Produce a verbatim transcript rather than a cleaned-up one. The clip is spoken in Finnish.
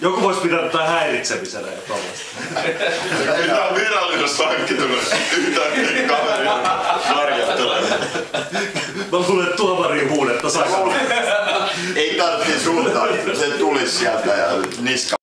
Joku voisi pitää tätä häiritsemisenä ja tollaista. Pitää on virallisessa hankkitunut yhtäkkiä kaveria harjoittelemaan. Mä luulen, että tuomariin huudetta sakalla. Ei tarvitse sulta, se tulisi sieltä ja niska.